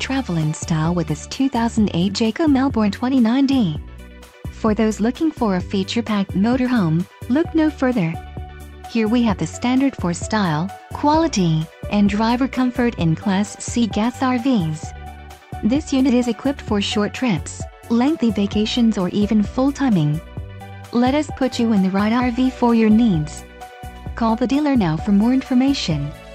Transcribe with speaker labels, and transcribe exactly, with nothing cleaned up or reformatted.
Speaker 1: travel in style with this two thousand eight Jayco Melbourne twenty-nine D. For those looking for a feature-packed motorhome, look no further. Here we have the standard for style, quality, and driver comfort in Class C gas R Vs. This unit is equipped for short trips, lengthy vacations, or even full timing. Let us put you in the right R V for your needs. Call the dealer now for more information.